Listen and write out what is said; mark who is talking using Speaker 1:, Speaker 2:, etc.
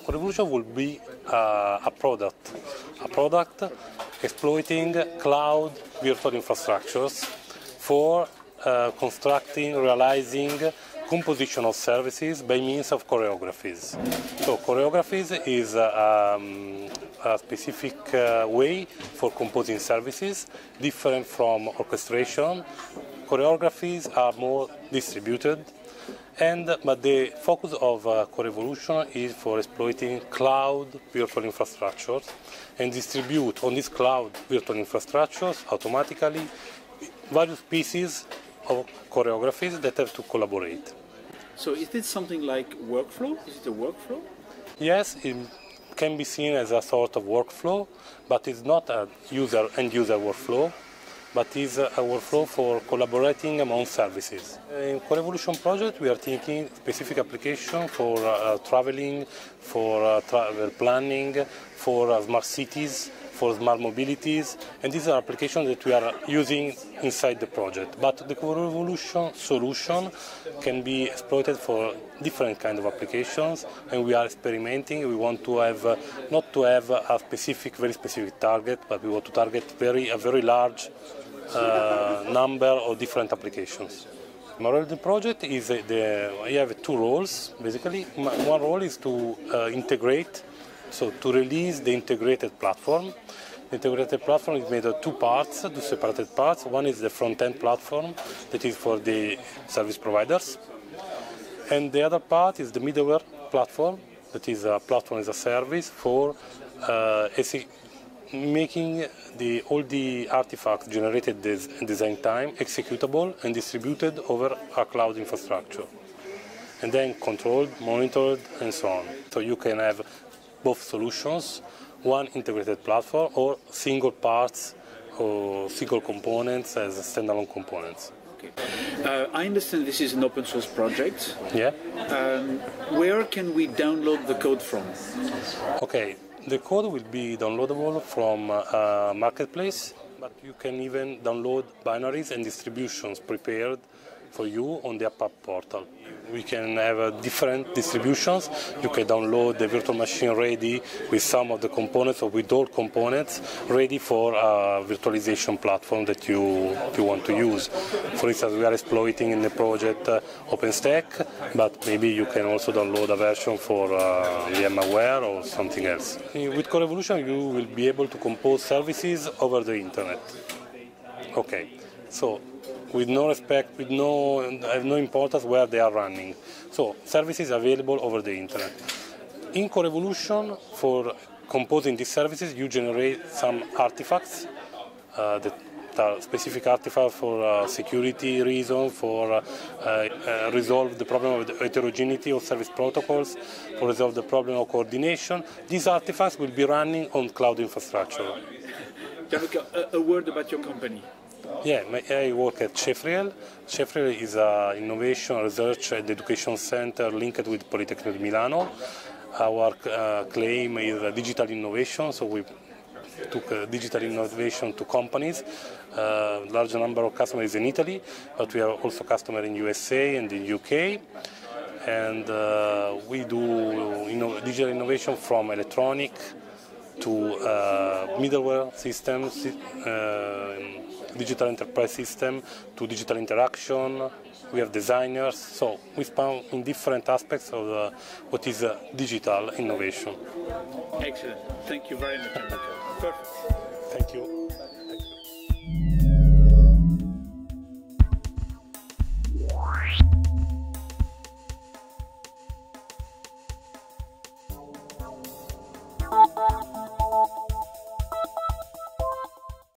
Speaker 1: CHOReVOLUTION will be a product exploiting cloud virtual infrastructures for constructing, realizing composition of services by means of choreographies. So choreographies is a specific way for composing services, different from orchestration. Choreographies are more distributed, but the focus of CHOReVOLUTION is for exploiting cloud virtual infrastructures and distribute on these cloud virtual infrastructures automatically various pieces of choreographies that have to collaborate.
Speaker 2: So is it something like workflow? Is it a workflow?
Speaker 1: Yes, it can be seen as a sort of workflow, but it's not a end-user workflow, but is a workflow for collaborating among services. In CHOReVOLUTION project, we are thinking specific application for traveling, for travel planning, for smart cities, for smart mobilities, and these are applications that we are using inside the project. But the CHOReVOLUTION solution can be exploited for different kinds of applications, and we are experimenting. We want to have not to have a very specific target, but we want to target a very large number of different applications. My role in the project is I have two roles basically. One role is to integrate. So to release the integrated platform. The integrated platform is made of two parts, two separated parts. One is the front-end platform that is for the service providers. And the other part is the middleware platform, that is a platform as a service for making all the artifacts generated in design time executable and distributed over a cloud infrastructure. And then controlled, monitored, and so on. So you can have both solutions, one integrated platform or single parts or single components as standalone components.
Speaker 2: Okay. I understand this is an open source project.
Speaker 1: Yeah.
Speaker 2: Where can we download the code from?
Speaker 1: Okay, the code will be downloadable from a marketplace, but you can even download binaries and distributions prepared for you on the AppApp portal. We can have different distributions. You can download the virtual machine ready with some of the components or with all components ready for a virtualization platform that you want to use. For instance, we are exploiting in the project OpenStack, but maybe you can also download a version for VMware or something else. With CHOReVOLUTION, you will be able to compose services over the internet. Okay, so with no respect, have no importance where they are running. So services available over the internet. In CHOReVOLUTION, for composing these services, you generate some artifacts that are specific artifacts for security reasons, for resolve the problem of the heterogeneity of service protocols, for resolve the problem of coordination. These artifacts will be running on cloud infrastructure.
Speaker 2: Gianluca, a word about your company.
Speaker 1: Yeah, I work at CEFRIEL. CEFRIEL is an innovation, research and education center linked with Politecnico di Milano. Our claim is digital innovation, so we took digital innovation to companies. Large number of customers in Italy, but we have also customers in USA and in UK. And we do digital innovation from electronic to middleware systems, digital enterprise system to digital interaction. We have designers, so we span in different aspects of what is digital innovation.
Speaker 2: Excellent. Thank you very much. Perfect.
Speaker 1: Thank you.